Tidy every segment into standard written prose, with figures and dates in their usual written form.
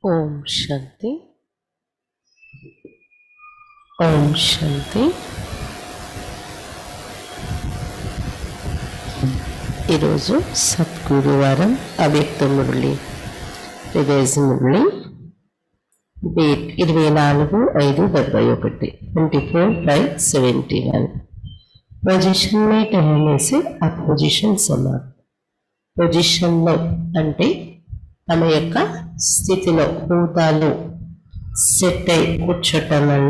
ఓం శాంతి. ఓం శాంతి. ఈరోజు సద్గురువారం Avyakt Murli revise Murli date 24/5/71 24/5/71। Position में ठहरने से अपोजिशन समाप्त। పొజిషన్లో అంటే తమ యొక్క స్థితిలో హోదాలో సెట్ అయి కూర్చోటం వల్ల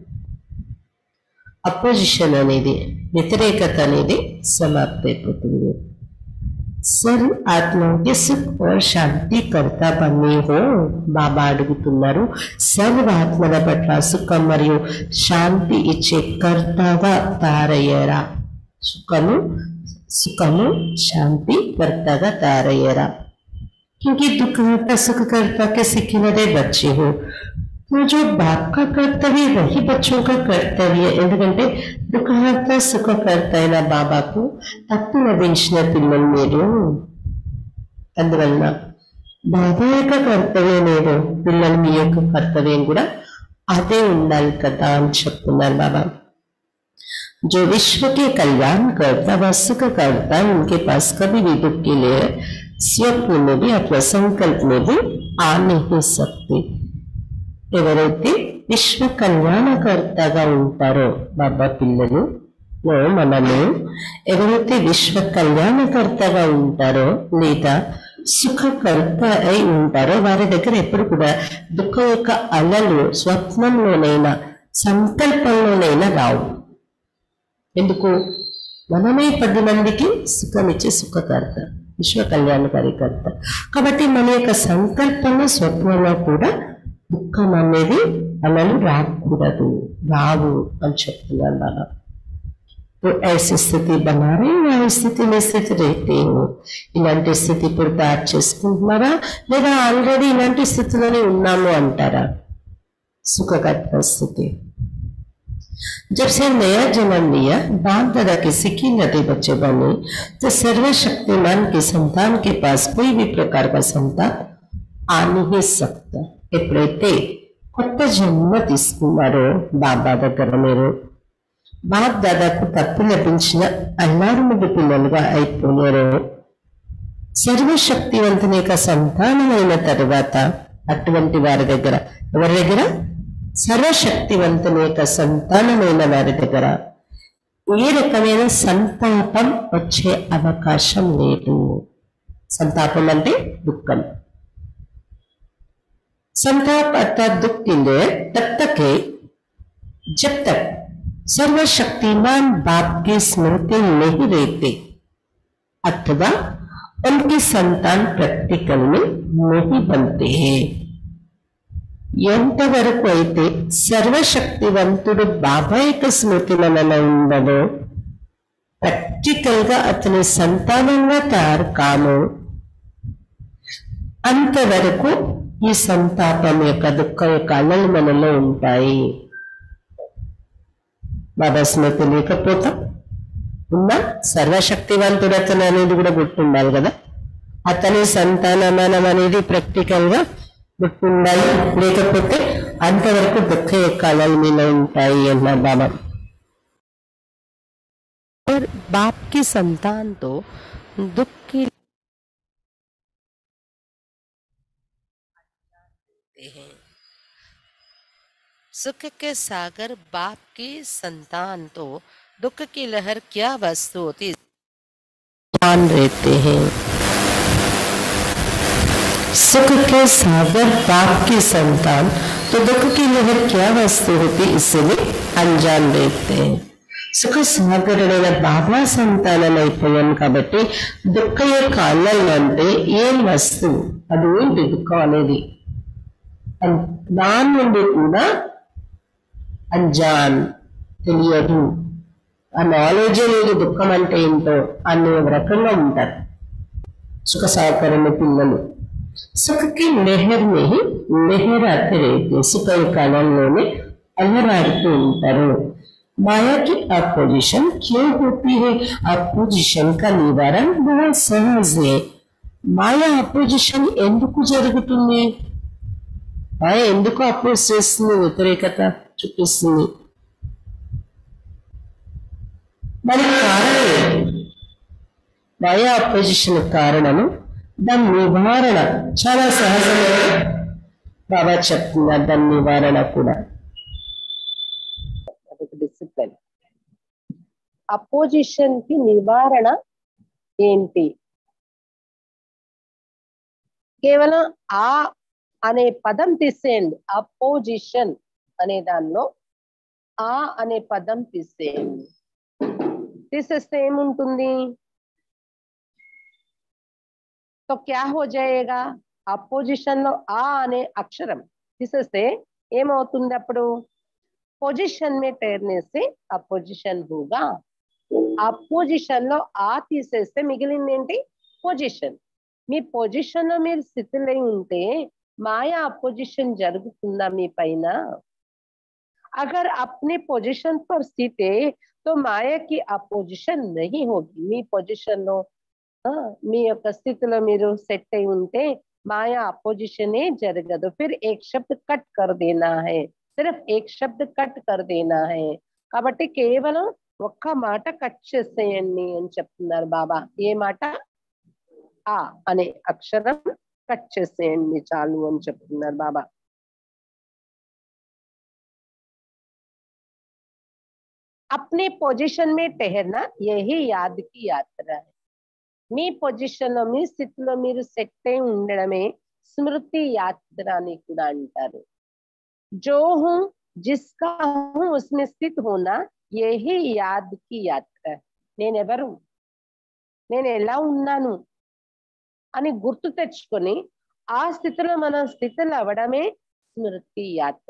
అపోజిషన్ అనేది వ్యతిరేకత అనేది సమాప్తి అయిపోతుంది। సర్వ ఆత్మకి సుఖ और శాంతి కర్త బనే హో బాబా అడుగుతున్నారు। సర్వ ఆత్మల పట్ల సుఖం మరియు శాంతి ఇచ్చే కర్తగా తయారయ్యారా? सुखमु शांति कर्ता तारयरा, क्योंकि दुखहर्ता सुख कर्ता के सीखे वाले बच्चे हो, तो जो बाप का कर्तव्य वही बच्चों का कर्तव्य। ఎందుకంటే दुखहर्ता सुख कर्ता అయిన బాబాకు తప్పు లభించిన పిల్లలు మీరు, అందువలన బాబా యొక్క కర్తవ్యం లేదు, పిల్లలు మీ యొక్క కర్తవ్యం కూడా అదే ఉండాలి కదా అని చెప్తున్నారు బాబా। जो विश्व के कल्याण करता व सुख करता उनके पास कभी भी दुख के लिए स्वप्न में भी अथवा संकल्प में भी आ नहीं सकते। ఎవరైతే విశ్వ కళ్యాణకర్తగా ఉంటారో బాబా పిల్లలు మనము ఎవరైతే విశ్వ కళ్యాణకర్తగా ఉంటారో లేదా సుఖకర్త అయి ఉంటారో వారి దగ్గర ఎప్పుడు కూడా దుఃఖం యొక్క అలలు స్వప్నంలోనైనా సంకల్పంలోనైనా రావు। ఎందుకు? మనమే 10 మందికి సుఖమిచ్చే సుఖకర్త, విశ్వ కళ్యాణకారికర్త కాబట్టి మన యొక్క సంకల్పంలో స్వప్నంలో కూడా దుఃఖం అనేది అలలు రాకూడదు, రావు అని చెప్తున్నాను బాబా। तो ऐसी स्थिति बना रहे या स्थिति में स्थित रहते हो? ఇలాంటి స్థితి ఇప్పుడు తయారు చేసుకుంటున్నారా లేదా ఆల్రెడీ ఇలాంటి స్థితిలోనే ఉన్నాము అంటారా? సుఖకర్త స్థితి। जब से नया जन्म लिया, बाप दादा के सिक्की नदी बच्चे बने, तो सर्वशक्तिमान के संतान के पास कोई भी प्रकार का संतान आ नहीं सकता। ఎప్పుడైతే కొత్త జన్మ తీసుకున్నారో బాబా దగ్గర మీరు బాప్ దాదాకు తప్పు లభించిన అల్లారుముడి పిల్లలుగా అయిపోయారో, సర్వశక్తివంతుని యొక్క సంతానమైన తరువాత అటువంటి వారి దగ్గర, ఎవరి దగ్గర? సర్వశక్తివంతుని యొక్క సంతానమైన వారి దగ్గర ఏ రకమైన సంతాపం వచ్చే అవకాశం లేదు। సంతాపం అంటే దుఃఖం। संताप अर्थात दुख के लिए तब तक है जब तक सर्वशक्तिमान बाप की स्मृति नहीं रहती अथवा उनके संतान प्रैक्टिकल में नहीं बनते हैं। ఎంతవరకు అయితే సర్వశక్తివంతుడు బాబా యొక్క స్మృతి మనలో ఉండదో, ప్రాక్టికల్ గా అతని సంతానంగా తయారు కాము, అంతవరకు ఈ సంతాపం యొక్క దుఃఖం యొక్క అలలు మనలో ఉంటాయి। బాబా స్మృతి లేకపోతే ఉన్న సర్వశక్తివంతుడు అతను అనేది కూడా గుర్తుండాలి కదా, అతని సంతానమనం అనేది ప్రాక్టికల్ గా గుర్తుండాలి, లేకపోతే అంతవరకు దుఃఖ యొక్క అలలు మీలో ఉంటాయి అన్నారు బాబా। और बाप की संतान तो दुख की हैं, सुख के सागर बाप की संतान तो दुख की लहर क्या वस्तु होती जान रहते हैं। सुख के सागर बाप की संतान तो दुख की लहर क्या वस्तु होती इसलिए अनजान रहते हैं। సుఖ సాగరుడైన బాబా సంతానమైపోయాం కాబట్టి దుఃఖ యొక్క అలలు అంటే ఏం వస్తువు, అది ఏంటి దుఃఖం అనేది, దాని నుండి కూడా అంజాన్ తెలియదు, ఆ నాలెడ్జ్ లేదు దుఃఖం అంటే ఏంటో అనే రకంగా ఉంటారు సుఖ సాగరుని పిల్లలు। सुख की लहर में ही लहराते रहते, सुख యొక్క అలల్లోనే అలరాడుతూ ఉంటారు। माया की अपोजिशन क्यों होती है? अपोजिशन का निवारण बहुत सहज है। माया अपोजिशन ఎందుకు జరుగుతుంది? మాయ ఎందుకు అపోజ్ చేస్తుంది, వ్యతిరేకత చూపిస్తుంది? దానికి కారణం ఏంటి? మాయ అపోజిషన్ కారణము దాని నివారణ చాలా సహజమైన బాబా చెప్తున్నారు. దాని నివారణ కూడా డిసిప్లిన్. అపోజిషన్ కి నివారణ ఏంటి? కేవలం ఆ అనే పదం తీసేయండి. అపోజిషన్ అనే దానిలో ఆ అనే పదం తీసేయండి. తీసేస్తే ఏముంటుంది? तो क्या हो जाएगा? అపోజిషన్ లో ఆ అనే అక్షరం తీసేస్తే ఏమవుతుంది? అప్పుడు పొజిషన్ में ठहरने से అపోజిషన్ होगा. అపోజిషన్ లో ఆ తీసేస్తే మిగిలింది ఏంటి? పొజిషన్. మీ పొజిషన్ లో మీరు స్థితిలో ఉంటే మాయా అపోజిషన్ జరుగుతుందా మీ పైన? अगर अपने पोजीशन पर स्थित है तो माया की अपोजिशन नहीं होगी. మీ పొజిషన్ లో మీ యొక్క స్థితిలో మీరు సెట్ అయి ఉంటే माया अपोजिशन जरगदु. फिर एक शब्द कट कर देना है, सिर्फ एक शब्द कट कर देना है. కాబట్టి కేవలం ఒక్క మాట కట్ చేసేయండి అని చెప్తున్నారు బాబా. ఏ మాట? ఆ అనే అక్షరం కట్ చేసేయండి చాలు అని చెప్తున్నారు బాబా. अपने पोजीशन में ठहरना यही याद की यात्रा है. మీ పొజిషన్ లో మీ స్థితిలో మీరు సెట్ అయి ఉండడమే స్మృతి యాత్ర అని కూడా అంటారు. जो हूँ जिसका हूँ उसमें स्थित होना यही याद की यात्रा है. నేనెవరు, నేను ఎలా ఉన్నాను అని గుర్తు తెచ్చుకొని ఆ స్థితిలో మనం స్థితులు అవ్వడమే స్మృతి యాత్ర.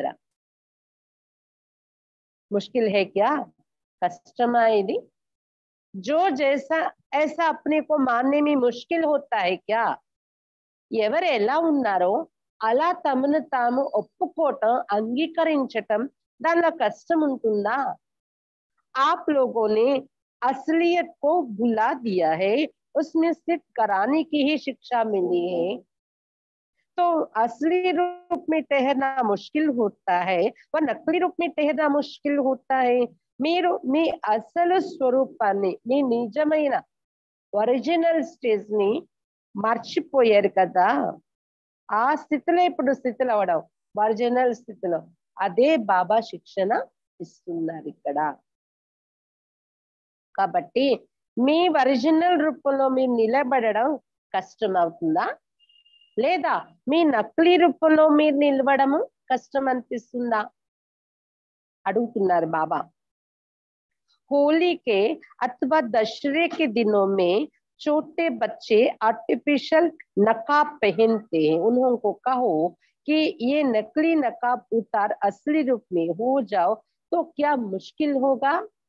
मुश्किल है क्या? कष्टमा ఇది? जो जैसा ऐसा अपने को मानने में मुश्किल होता है क्या? ఎవరు ఎలా ఉన్నారో అలా తమను తాము ఒప్పుకోవటం, అంగీకరించటం దానిలో కష్టం ఉంటుందా? आप लोगों ने असलियत को भुला दिया है, उसमें स्थित कराने की ही शिक्षा मिली है. तो असली रूप में ठहरना मुश्किल होता है व नकली रूप में ठहरना मुश्किल होता है. మీరు మీ అసలు స్వరూపాన్ని, మీ నిజమైన ఒరిజినల్ స్టేజ్ ని మర్చిపోయారు కదా. ఆ స్థితిలో ఇప్పుడు స్థితిలో అవడం, ఒరిజినల్ స్థితిలో, అదే బాబా శిక్షణ ఇస్తున్నారు ఇక్కడ. కాబట్టి మీ ఒరిజినల్ రూపంలో మీరు నిలబడడం కష్టం అవుతుందా, లేదా మీ నకిలీ రూపంలో మీరు నిలవడము కష్టం అనిపిస్తుందా అడుగుతున్నారు బాబా. होली के अथवा दशहरे के दिनों में छोटे बच्चे आर्टिफिशियल नकाब पहनते हैं. उन्होंने कहो कि ये नकली नकाब उतार असली रूप में हो जाओ तो क्या मुश्किल होगा?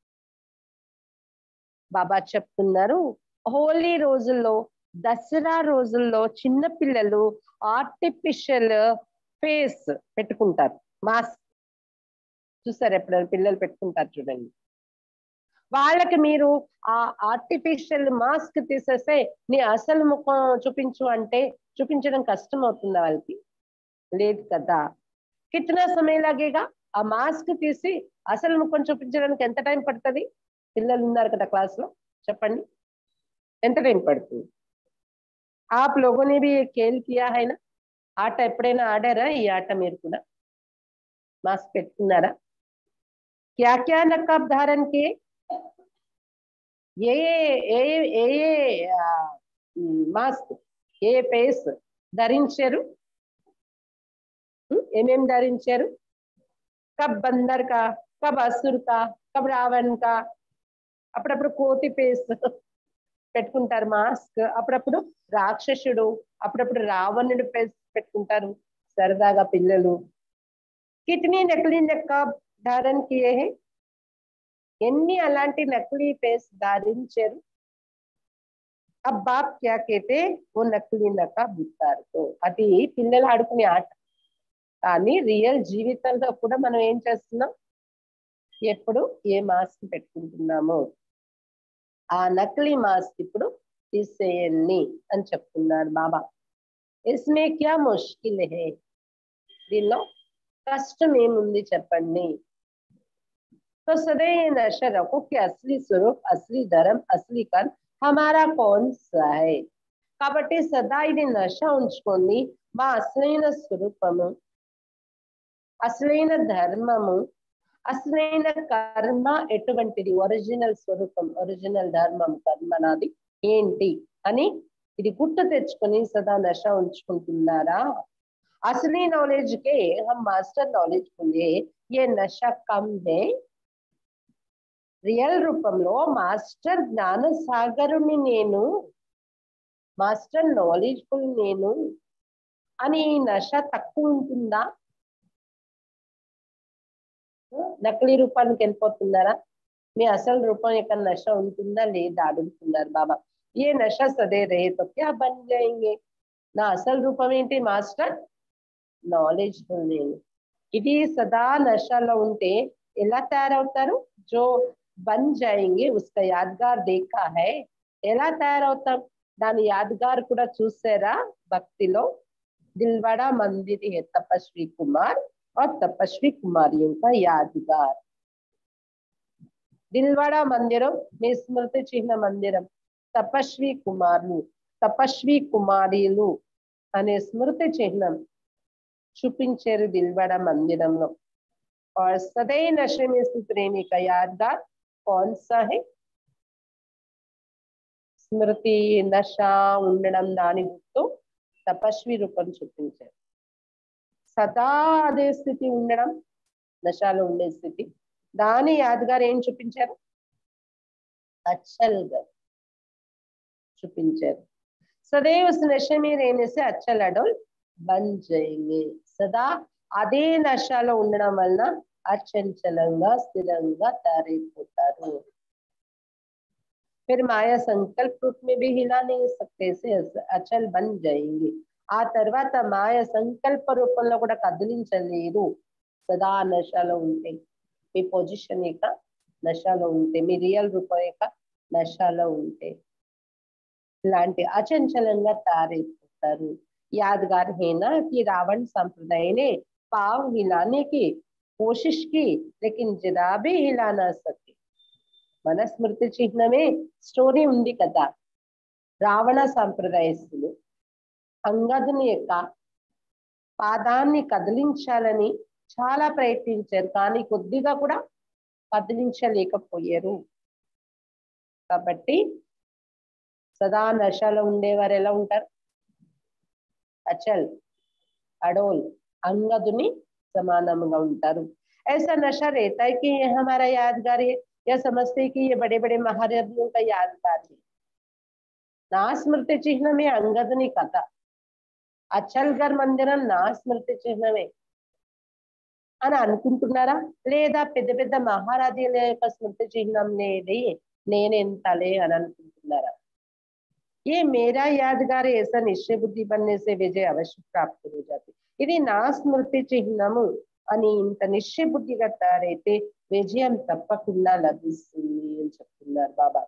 బాబా చెప్తున్నారు, హోలీ రోజుల్లో, దసరా రోజుల్లో చిన్న పిల్లలు ఆర్టిఫిషియల్ ఫేస్ పెట్టుకుంటారు, మాస్క్. చూసారు ఎప్పుడైనా పిల్లలు పెట్టుకుంటారు చూడండి. వాళ్ళకి మీరు ఆ ఆర్టిఫిషియల్ మాస్క్ తీసేస్తే నీ అసలు ముఖం చూపించు అంటే చూపించడం కష్టం అవుతుందా వాళ్ళకి? లేదు కదా. కిतना సమయం లాగేగా ఆ మాస్క్ తీసి అసలు ముఖం చూపించడానికి ఎంత టైం పడుతుంది? పిల్లలు ఉన్నారు కదా క్లాస్ లో, చెప్పండి ఎంత టైం పడుతుంది? आप लोगों ने भी ये खेल किया है ना? ఆట ఎప్పుడైనా ఆడారా? ఈ ఆట మీరు కూడా మాస్క్ పెట్టుకున్నారా? क्या क्या नकाब धारण किए? ఏ మాస్క్, ఏ ఫేస్ ధరించారు? ఏమేం ధరించారు? కబ్ బందర్ కా, కబ్ అసుర్ కా, కబ్ రావణ్ కా. అప్పుడప్పుడు కోతి ఫేస్ పెట్టుకుంటారు మాస్క్, అప్పుడప్పుడు రాక్షసుడు, అప్పుడప్పుడు రావణుడు ఫేస్ పెట్టుకుంటారు సరదాగా పిల్లలు. కితనీ నకిలీ నకాబ్ ధారణ కియే హై? ఎన్ని అలాంటి నకిలీ ఫేస్ ధారించారు? अब बाप क्या कहते, वो नकली नकाब ఉతారుతో. అది పిల్లలు ఆడుకునే ఆట. కానీ రియల్ జీవితంలో కూడా మనం ఏం చేస్తున్నాం? ఎప్పుడు ఏ మాస్క్ పెట్టుకుంటున్నామో ఆ నకిలీ మాస్క్ ఇప్పుడు తీసేయండి అని చెప్తున్నారు బాబా. इसमें क्या मुश्किल है? దీనిలో కష్టం ఏముంది చెప్పండి. तो सदैव ये नशा रखो कि असली स्वरूप, असली धर्म, असली कर्म हमारा कौन सा है. కాబట్టి సదా ఇది నశ ఉంచుకోండి. మా అసలైన స్వరూపము, అసలైన ధర్మము, అసలైన కర్మ ఎటువంటిది, ఒరిజినల్ స్వరూపం, ఒరిజినల్ ధర్మం, కర్మ నాది ఏంటి అని ఇది గుర్తు తెచ్చుకొని సదా నశ ఉంచుకుంటున్నారా. असली नॉलेज के हम मास्टर नॉलेज बोले ये नशा कम है. రియల్ రూపంలో మాస్టర్ జ్ఞాన సాగరుని నేను, మాస్టర్ నాలెడ్జ్ఫుల్ నేను అని ఈ నశ తక్కువ ఉంటుందా. నకిలీ రూపానికి వెళ్ళిపోతున్నారా, మీ అసలు రూపం యొక్క నశ ఉంటుందా లేదా అడుగుతున్నారు బాబా. ఏ నశ సదే రహే తో క్యా బన్ జాయేంగే. నా అసలు రూపం ఏంటి, మాస్టర్ నాలెడ్జ్ఫుల్ నేను. ఇది సదా నశలో ఉంటే ఎలా తయారవుతారు, జో బన్ జాయేంగే ఉస్కా యాద్గార్ దేఖా హై. ఎలా తయారవుతాం, దాని యాద్గార్ కూడా చూసారా భక్తిలో. దిల్వాడా మందిర్ హై తపస్వి కుమార్ और तपस्वी कुमारियों का यादगार. दिलवाड़ा मंदिरम మీ స్మృతి చిహ్న మందిరం, తపస్వి కుమారులు, తపస్వి కుమారీలు అనే స్మృతి చిహ్నం చూపించారు దిల్వాడా మందిరంలో. और सदैव नशे में स्थित प्रेमी का यादगार कौन सा है. స్మృతి నశ ఉండడం దాని గుర్తు తపస్వి రూపం చూపించారు. సదా అదే స్థితి ఉండడం, నశాలో ఉండే స్థితి, దాని యాదగారు ఏం చూపించారు, అచ్చల్ గా చూపించారు. సदैव उस नशे में रहने से अचल अडोल बन जाएंगे. సదా అదే నశాలో ఉండడం వలన అచంచలంగా స్థిరంగా తయారైపోతారు. फिर माया संकल्प रूप में भी हिला नहीं सकते से अचल बन जाएंगे. ఆ తర్వాత మాయ సంకల్ప రూపంలో కూడా కదిలించలేరు. సదా నశలో ఉంటే, మీ పొజిషన్ యొక్క నశలో ఉంటే, మీ రియల్ రూపం యొక్క నశలో ఉంటే ఇలాంటి అచంచలంగా తయారైపోతారు. यादगार है ना कि रावण संप्रदाय ने पाव हिलाने की कोशिश की लेकिन जरा भी हिला ना सके. మన స్మృతి చిహ్నమే స్టోరీ ఉంది కదా. రావణ సంప్రదాయస్తులు అంగదుని యొక్క పాదాన్ని కదిలించాలని చాలా ప్రయత్నించారు, కానీ కొద్దిగా కూడా కదిలించలేకపోయారు. కాబట్టి సదా నశలో ఉండేవారు ఎలా ఉంటారు, అచల్ అడోల్ అంగదుని సమానంగా ఉంటారు. ऐसा नशा रहता है कि ये हमारा यादगार है, या समझते कि ये बड़े बड़े महारथियों का यादगार है. నా స్మృతి చిహ్నమే అంగదుని కథ, అచల్గర్ మందిరం నా స్మృతి చిహ్నమే అని అనుకుంటున్నారా, లేదా పెద్ద పెద్ద మహారాజుల యొక్క స్మృతి చిహ్నం లేది నేనెంతలే అని అనుకుంటున్నారా. ये मेरा यादगार ऐसा निश्चय बुद्धि बनने से विजय अवश्य प्राप्त हो जाती. ఇది నా స్మృతి చిహ్నము అని ఇంత నిశ్చయ బుద్ధిగా తయారైతే విజయం తప్పకుండా లభిస్తుంది అని చెప్తున్నారు బాబా.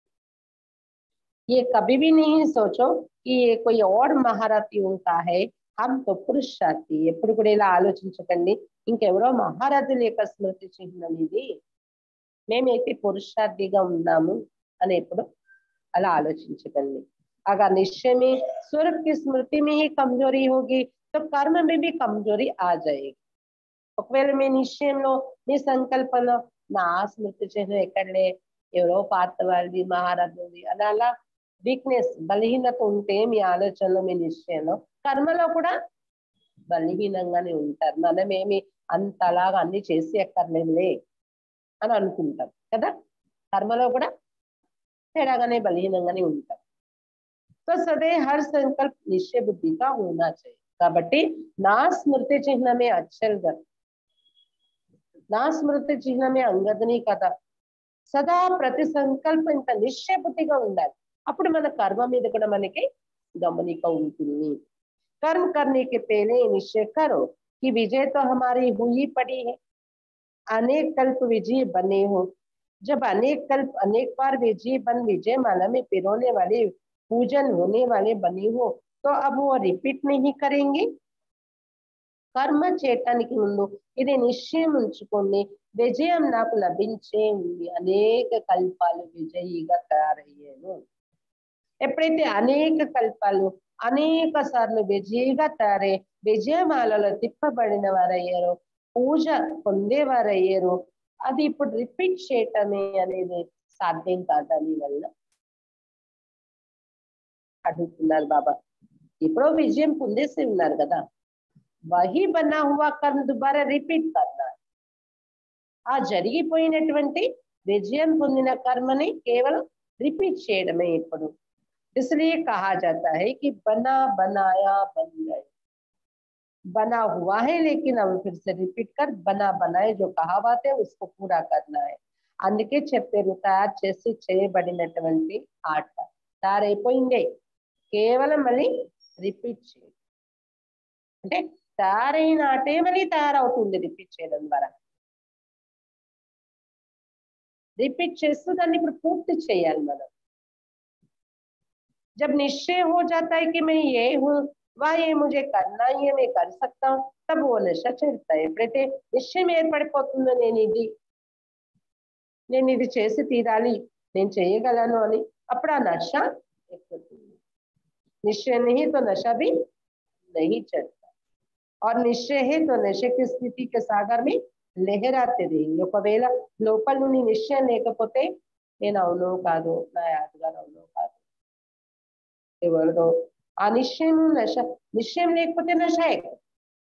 ये कभी भी नहीं सोचो कि ये कोई और महारथियों का है, हम तो పురుషార్థి. ఎప్పుడు కూడా ఇలా ఆలోచించకండి ఇంకెవరో మహారథుల యొక్క స్మృతి చిహ్నం ఇది, మేమైతే పురుషార్థిగా ఉన్నాము అని ఎప్పుడు అలా ఆలోచించకండి. अगर निश्चय में स्वरूप की स्मृति में ही कमजोरी होगी तो कर्म में भी कमजोरी आ जाएगी. ఒకవేళ మీ నిశ్చయంలో మీ సంకల్పంలో నా స్మృతి చిహ్నం ఎక్కడలే, ఎవరో పాత వాళ్ళది మహారథుది అని అలా వీక్నెస్ బలహీనత ఉంటే మీ ఆలోచనలో మీ నిశ్చయంలో కర్మలో కూడా బలహీనంగానే ఉంటారు. మనమేమి అంతలాగా అన్ని చేసి ఎక్కర్లేదులే అని అనుకుంటాం కదా, కర్మలో కూడా తేడాగానే బలహీనంగానే ఉంటాం. तो सदैव हर संकल्प निश्चय बुद्धि का होना चाहिए. కాబట్టి నా స్మృతి చిహ్నమే అచ్చల్గర్, నా స్మృతి చిహ్నమే అంగదుని కథ. సదా ప్రతి సంకల్పం ఇంత నిశ్చయ బుద్ధిగా ఉండాలి, అప్పుడు మన కర్మ మీద కూడా మనకి గమనిక ఉంటుంది. कर्म करने के पहले निश्चय करो कि विजय तो हमारी हुई पड़ी है. अनेक कल्प विजय बने हो. जब अनेक कल्प अनेक बार विजय बन विजय माला में पिरोने वाले पूजन होने वाले बने हो तो अब वो रिपीट नहीं करेंगे. కర్మ చేయటానికి ముందు ఇది నిశ్చయం ఉంచుకొని విజయం నాకు లభించే ఉంది, అనేక కల్పాలు విజయిగా తయారయ్యాను. ఎప్పుడైతే అనేక కల్పాలు అనేక సార్లు విజయిగా తయారై విజయమాలలో తిప్పబడిన వారయ్యారో, పూజ పొందేవారయ్యారో, అది ఇప్పుడు రిపీట్ చేయటమే అనేది సాధ్యం కాదని వల్ల అడుగుతున్నారు బాబా. ఇప్పుడు విజయం పొందేసి ఉన్నారు కదా, వహీ బనా హువా కర్మ దుబారా రిపీట్ కర్నా. ఆ జరిగిపోయినటువంటి విజయం పొందిన కర్మని కేవలం రిపీట్ చేయడమే ఇప్పుడు. इसलिए कहा जाता है कि बना बनाया बन गए, बना हुआ है लेकिन अब फिर से रिपीट कर बना बनाए जो कहावत है उसको पूरा करना है. అందుకే చెప్పారు తయారు చేసి చేయబడినటువంటి ఆట తయారైపోయింది, కేవలం మళ్ళీ రిపీట్ చేయాలి. అంటే తయారైన ఆటే మళ్ళీ తయారవుతుంది రిపీట్ చేయడం ద్వారా. రిపీట్ చేస్తూ దాన్ని ఇప్పుడు పూర్తి చేయాలి మనం. जब निश्चय हो जाता है कि मैं ये हूँ, वह ये मुझे करना ही है, मैं कर सकता हूँ, तब वो नशा चढ़ता है. ఎప్పుడైతే నిశ్చయం ఏర్పడిపోతుందో నేను ఇది చేసి తీరాలి, నేను చేయగలను అని, అప్పుడు ఆ నశ ఎక్కుతుంది. निश्चय नहीं तो नशा भी नहीं चढ़ता, और निश्चय है तो नशे की स्थिति के सागर में లెహరాతే रहेंगे. ఒకవేళ లోపల నుండి నిశ్చయం లేకపోతే నేను అవునో కాదో, నా యాదగారు అవునో కాదో, ఎవరిదో ఆ నిశ్చయం నశ. నిశ్చయం లేకపోతే నశ ఎక్కువ,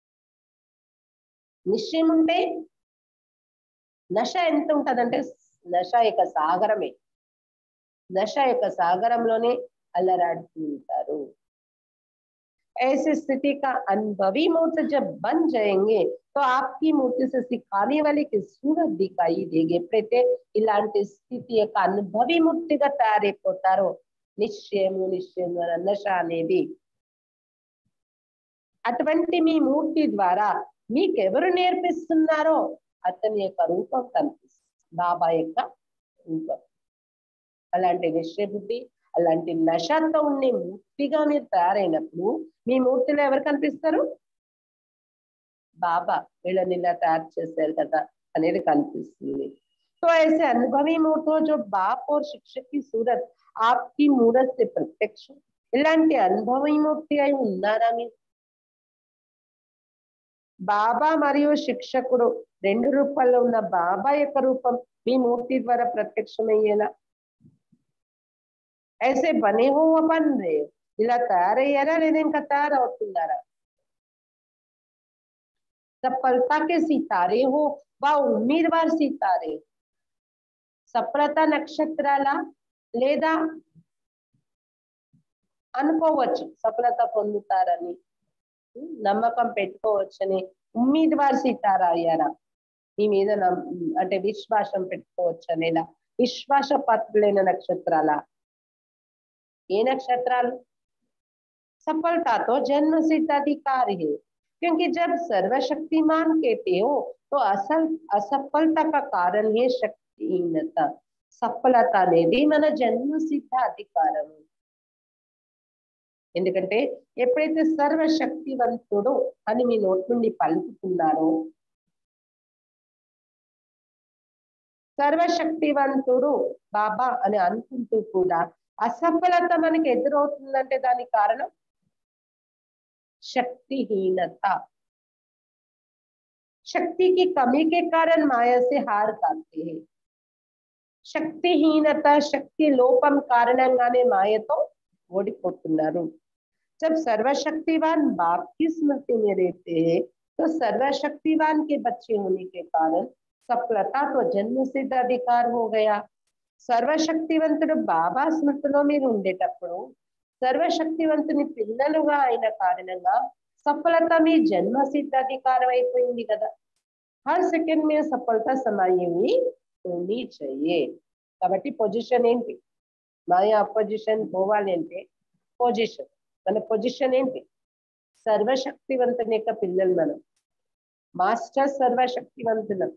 నిశ్చయం ఉంటే నశ ఎంత ఉంటదంటే నశ యొక్క సాగరమే, నశ యొక్క సాగరంలోనే అల్లరాడుతూ ఉంటారు. ऐसी स्थिति का अनुभवी मूर्त जब बन जाएंगे तो आपकी मूर्ति से सिखाने वाले की सूरत दिखाई देगी. ఎప్పుడైతే ఇలాంటి స్థితి యొక్క అనుభవి మూర్తిగా తయారైపోతారో, నిశ్చయము నశ అనేది, అటువంటి మీ మూర్తి ద్వారా మీకెవరు నేర్పిస్తున్నారో అతని యొక్క రూపం కనిపిస్తుంది, బాబా యొక్క రూపం. అలాంటి నిశ్చయ బుద్ధి, అలాంటి నశతో ఉండే మూర్తిగా మీరు తయారైనప్పుడు మీ మూర్తిలో ఎవరు కనిపిస్తారు? బాబా వీళ్ళని ఇలా తయారు చేశారు కదా అనేది కనిపిస్తుంది. तो ऐसे अनुभवी मूर्त जो बाप और शिक्षक की सूरत आपकी मूरत से प्रत्यक्ष, ఇలాంటి అనుభవి మూర్తి అయి ఉన్నారా మీరు? బాబా మరియు శిక్షకుడు రెండు రూపాల్లో ఉన్న బాబా యొక్క రూపం మీ మూర్తి ద్వారా ప్రత్యక్షమయ్యేలా ऐसे बने हो बन रहे, ఇలా తయారయ్యారా లేదా ఇంకా తయారవుతున్నారా? सफलता के सितारे हो व उम्मीदवार सितारे, సఫలత నక్షత్రాల లేదా అనుకోవచ్చు సఫలత పొందుతారని, నమ్మకం పెట్టుకోవచ్చని. ఉమ్మీద్వార్ సితారా అయ్యారా, మీ మీద అంటే విశ్వాసం పెట్టుకోవచ్చు అనేలా విశ్వాస పాత్రులైన నక్షత్రాల. ये नक्षत्राल सफलता तो जन्म सिद्ध अधिकार है, क्योंकि जब सर्वशक्तिमान कहते हो तो असल असफलता का कारण है शक्तिहीनता. सफलता అనేది మన జన్మ సిద్ధ అధికారం. ఎందుకంటే ఎప్పుడైతే సర్వశక్తివంతుడు అని మీ నోటి నుండి పలుకుతున్నారో, సర్వశక్తివంతుడు బాబా అని అనుకుంటూ కూడా असफलता మనకి ఎదురవుతుందంటే దానికి కారణం शक्तिहीनता. शक्ति की कमी के कारण माया से हार खाते हैं. शक्तिहीनత, शक्ति లోపం కారణంగానే మాయతో ఓడిపోతున్నారు. जब सर्वशक्तिवान बाप की स्मृति में रहते हैं तो सर्वशक्तिवान के बच्चे होने के कारण सफलता तो जन्म सिद्ध अधिकार हो गया. సర్వశక్తివంతుడు బాబా స్మృతిలో మీరు ఉండేటప్పుడు సర్వశక్తివంతుని పిల్లలుగా అయిన కారణంగా సఫలత మీ జన్మ సిద్ధ అధికారం అయిపోయింది కదా. హర్ సెకండ్ మే సఫలత సమాయి होनी चाहिए. కాబట్టి పొజిషన్ ఏంటి? మాయా అపోజిషన్ పోవాలి అంటే పొజిషన్, మన పొజిషన్ ఏంటి? సర్వశక్తివంతుని యొక్క పిల్లలు మనం, మాస్టర్ సర్వశక్తివంతులం.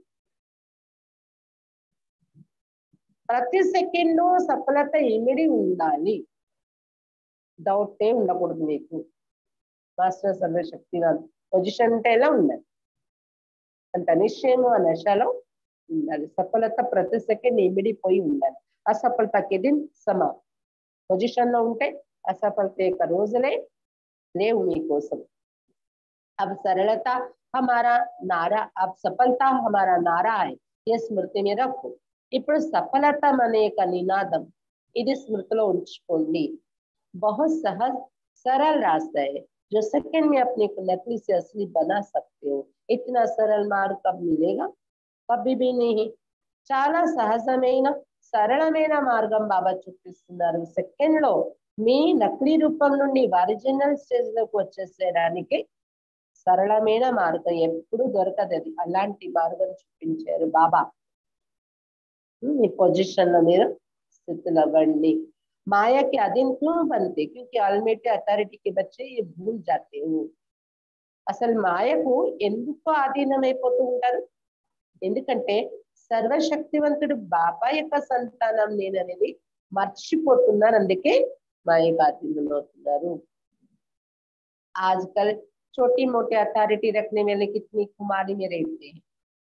ప్రతి సెకండ్ సఫలత ఇమిడి ఉండాలి, డౌటే ఉండకూడదు మీకు. మాస్టర్ సర్వశక్తివంతుడు పొజిషన్ అంటే ఎలా ఉండాలి, అంత నిశ్చయము ఆ నశలో ఉండాలి. సఫలత ప్రతి సెకండ్ ఇమిడిపోయి ఉండాలి. असफलता दिन సమా పొజిషన్ లో ఉంటే असफलता యొక్క రోజులే లేవు మీకోసం. अब सरलता हमारा नारा, अब सफलता हमारा नारा है, ये स्मृति में रखो. ఇప్పుడు సఫలత అనే యొక్క నినాదం ఇది స్మృతిలో ఉంచుకోండి. बहुत सहज सरल रास्ता है जो सेकंड में अपने को नकली से असली बना सकते हो. इतना सरल मार्ग कब मिलेगा, कभी भी नहीं. చాలా సహజమైన సరళమైన మార్గం బాబా చూపిస్తున్నారు. సెకండ్ లో మీ నకిలీ రూపం నుండి ఒరిజినల్ స్టేజ్ లోకి వచ్చేసేయడానికి సరళమైన మార్గం ఎప్పుడు దొరకదు. అది అలాంటి మార్గం చూపించారు బాబా. ఈ పొజిషన్ లో మీరు స్థితులు అవ్వండి. माया के अधीन क्यों बनते, क्योंकि अल्टीमेट अथॉरिटी के बच्चे ये भूल जाते हो. అసలు మాయకు ఎందుకు ఆధీనమైపోతూ ఉంటారు? ఎందుకంటే సర్వశక్తివంతుడు బాబా యొక్క సంతానం నేననేది మర్చిపోతున్నారు. అందుకే మాయకు ఆధీనమవుతున్నారు. आजकल छोटी मोटी अथॉरिटी रखने वाले कितनी कुमारी में रहते हैं,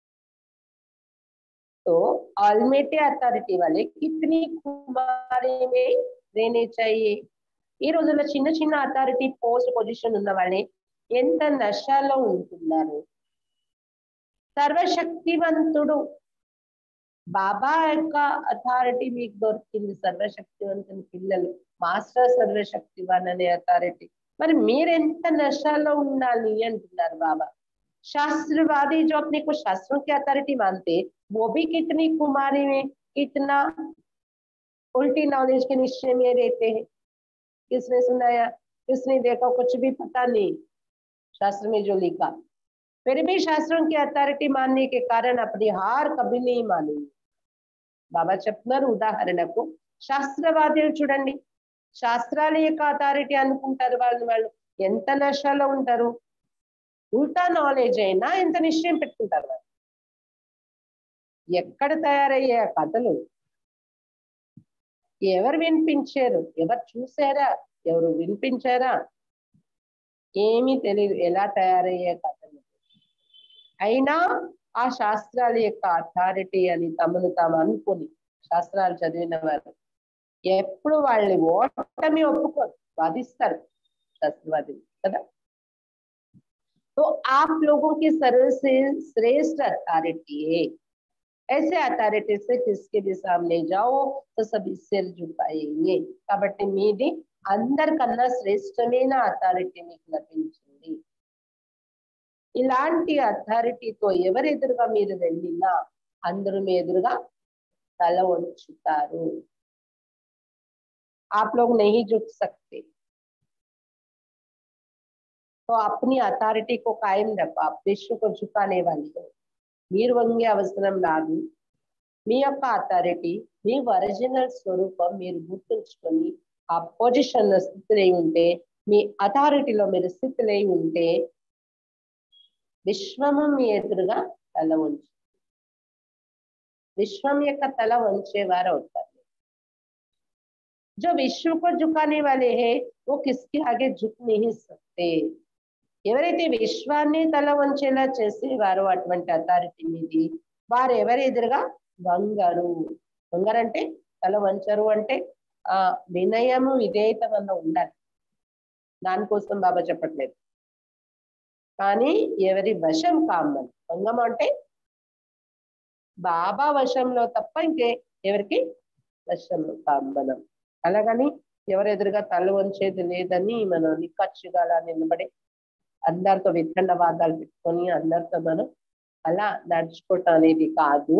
तो ऑलमेटे अथॉरिटी वाले कितनी कुमारी में रहने चाहिए. ఈ రోజుల్లో చిన్న చిన్న అథారిటీ పోస్ట్ పొజిషన్ ఉన్న వాళ్ళే ఎంత నశలో ఉంటున్నారు. సర్వశక్తివంతుడు బాబా యొక్క అథారిటీ మీకు దొరికింది. సర్వశక్తివంతుని పిల్లలు మాస్టర్ సర్వశక్తివాన్ అనే అథారిటీ. మరి మీరెంత నశలో ఉండాలి అంటున్నారు బాబా. शास्त्रवादी जो अपने को शास्त्रों की अथॉरिटी मानते, वो भी कितनी कुमारी में कितना उल्टी नॉलेज के निश्चय में रहते हैं. किसने सुनाया, किसने देखा, कुछ भी पता नहीं शास्त्र में जो लिखा. फिर भी शास्त्रों की अथॉरिटी मानने के कारण अपनी हार कभी नहीं मानेंगे. బాబా చెప్తున్నారు ఉదాహరణకు శాస్త్రవాదులు చూడండి, శాస్త్రాల యొక్క అథారిటీ అనుకుంటారు. వాళ్ళు ఎంత నశలో ఉంటారు. ఉల్టా నాలెడ్జ్ అయినా ఎంత నిశ్చయం పెట్టుకుంటారు. వాళ్ళు ఎక్కడ తయారయ్యే కథలు ఎవరు వినిపించారు, ఎవరు చూసారా, ఎవరు వినిపించారా, ఏమీ తెలియదు. ఎలా తయారయ్యే కథలు అయినా ఆ శాస్త్రాల యొక్క అథారిటీ అని తమను తాము అనుకుని శాస్త్రాలు చదివిన వారు ఎప్పుడు వాళ్ళని ఓటమి ఒప్పుకోరు, వాదిస్తారు శాస్త్రవాదులు కదా. तो आप लोगों की सर्वसे श्रेष्ठ अथॉरिटी है. ऐसे अथॉरिटी से किसके भी सामने जाओ तो सभी सिर झुकाएंगे. కాబట్టి మీది అందరికన్నా శ్రేష్టమైన అథారిటీ మీకు లభించింది. ఇలాంటి అథారిటీతో ఎవరు ఎదురుగా మీరు వెళ్ళినా అందరూ మీ ఎదురుగా తల వంచుతారు. आप लोग नहीं झुक सकते, तो अपनी अथॉरिटी को कायम रखो. आप विश्व को झुकाने वाली हो. మీరు వంగే అవసరం రాదు. మీ యొక్క అథారిటీ మీ ఒరిజినల్ స్వరూపం మీరు గుర్తుంచుకొని ఆ పొజిషన్ లో స్థితులై ఉంటే, మీ అథారిటీలో మీరు స్థితులై ఉంటే విశ్వము మీ ఎదురుగా తల వంచు, విశ్వం యొక్క తల వంచేవారు అవుతారు. जो विश्व को झुकाने वाले हैं वो किसके आगे झुक नहीं सकते. ఎవరైతే విశ్వాన్ని తల వంచేలా చేసేవారో అటువంటి అథారిటీ మీది వారు ఎవరి ఎదురుగా వంగరు. వంగరంటే తల వంచరు అంటే ఆ వినయము విధేయత వల్ల ఉండాలి. దానికోసం బాబా చెప్పట్లేదు. కానీ ఎవరి వశం కామని వంగం అంటే బాబా వశంలో తప్ప ఇంకే ఎవరికి వశంలో కామనం. అలాగని ఎవరు ఎదురుగా తల వంచేది లేదని మనం నిక్కచ్చిగా అలా నిలబడి అందరితో వితండవాదాలు పెట్టుకొని అందరితో మనం అలా నడుచుకోవటం అనేది కాదు.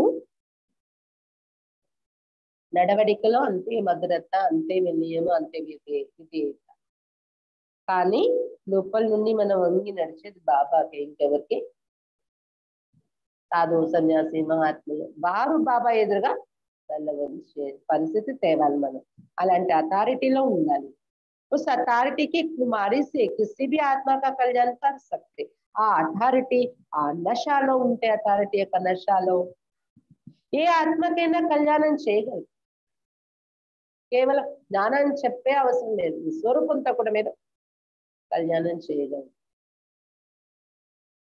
నడవడికలో అంతే మధురత, అంతే వినయము, అంతే విధేయత. కానీ లోపల నుండి మనం వంగి నడిచేది బాబాకి, ఇంకెవరికి సాధువు సన్యాసి మహాత్ములు వారు బాబా ఎదురుగా తల వంచే పరిస్థితి తేవాలి. మనం అలాంటి అథారిటీలో ఉండాలి. उस अथॉरिटी की कुमारी से किसी भी आत्मा का कल्याण कर सकते. ఆ అథారిటీ ఆ నశాలో ఉంటే అథారిటీ యొక్క నశాలో ఏ ఆత్మకైనా కళ్యాణం చేయగలరు. కేవలం జ్ఞానాన్ని చెప్పే అవసరం లేదు. స్వరూపంతో కూడా మీరు కళ్యాణం చేయగలరు.